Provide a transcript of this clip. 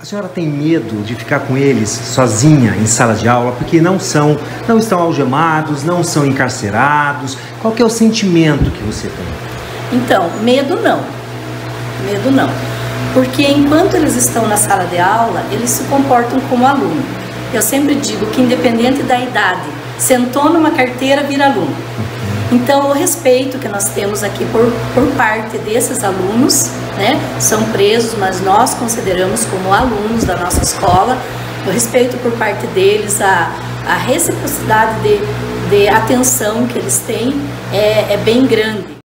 A senhora tem medo de ficar com eles sozinha em sala de aula porque não estão algemados, não são encarcerados? Qual que é o sentimento que você tem? Então, medo não. Medo não. Porque enquanto eles estão na sala de aula, eles se comportam como aluno. Eu sempre digo que independente da idade, sentou numa carteira, vira aluno. Então, o respeito que nós temos aqui por parte desses alunos, né, são presos, mas nós consideramos como alunos da nossa escola, o respeito por parte deles, a reciprocidade de atenção que eles têm é bem grande.